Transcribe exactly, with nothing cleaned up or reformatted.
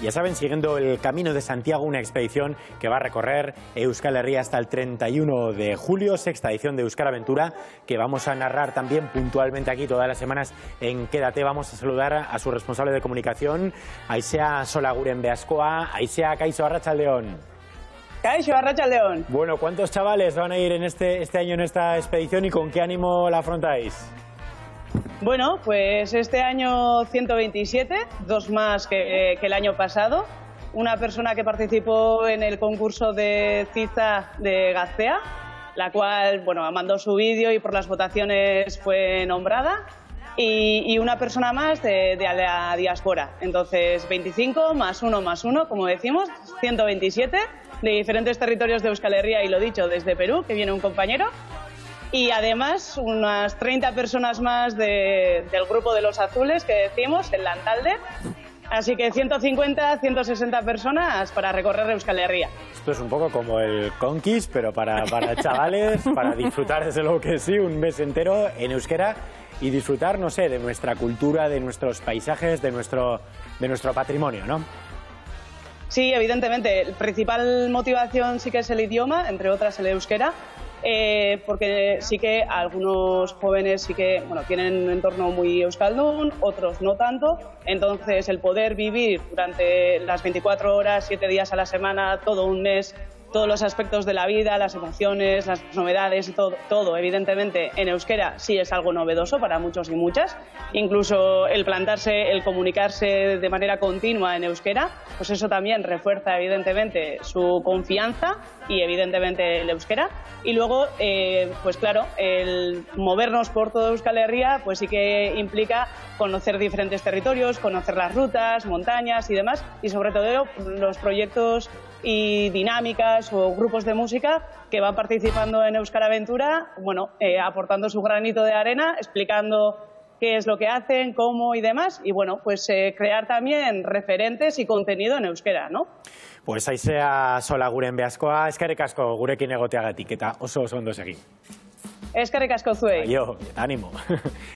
Ya saben, siguiendo el Camino de Santiago, una expedición que va a recorrer Euskal Herria hasta el treinta y uno de julio, sexta edición de Euskal Aventura, que vamos a narrar también puntualmente aquí todas las semanas en Quédate. Vamos a saludar a su responsable de comunicación, Aizea Solaguren Beaskoa. Aizea, Kaixo, Arratsaldeon. Kaixo, Arratsaldeon. Bueno, ¿cuántos chavales van a ir en este, este año en esta expedición y con qué ánimo la afrontáis? Bueno, pues este año ciento veintisiete, dos más que, que el año pasado. Una persona que participó en el concurso de Ciza de Gaztea, la cual, bueno, mandó su vídeo y por las votaciones fue nombrada. Y, y una persona más de, de la diáspora. Entonces, veinticinco más uno más uno, como decimos, ciento veintisiete, de diferentes territorios de Euskal Herria, y lo dicho, desde Perú, que viene un compañero. Y además unas treinta personas más de, del grupo de los azules que decimos, el Lantalde. Así que ciento cincuenta, ciento sesenta personas para recorrer Euskal Herria. Esto es un poco como el Conquist, pero para, para chavales, para disfrutar, desde luego que sí, un mes entero en euskera y disfrutar, no sé, de nuestra cultura, de nuestros paisajes, de nuestro, de nuestro patrimonio, ¿no? Sí, evidentemente. La principal motivación sí que es el idioma, entre otras el euskera. Eh, porque sí que algunos jóvenes sí que bueno, tienen un entorno muy euskaldun, otros no tanto. Entonces, el poder vivir durante las veinticuatro horas, siete días a la semana, todo un mes, todos los aspectos de la vida, las emociones, las novedades, todo, todo evidentemente en euskera sí es algo novedoso para muchos y muchas. Incluso el plantarse, el comunicarse de manera continua en euskera, pues eso también refuerza evidentemente su confianza y evidentemente el euskera. Y luego, eh, pues claro, el movernos por toda Euskal Herria pues sí que implica conocer diferentes territorios, conocer las rutas, montañas y demás, y sobre todo los proyectos y dinámicas o grupos de música que van participando en Euskal Aventura, bueno, eh, aportando su granito de arena, explicando qué es lo que hacen, cómo y demás, y bueno, pues eh, crear también referentes y contenido en euskera, ¿no? Pues Aizea Solaguren Beaskoa, eskerrik asko gurekin egoteagatik eta oso oso ondo segi. Eskerrik asko zuei. Aio, ánimo.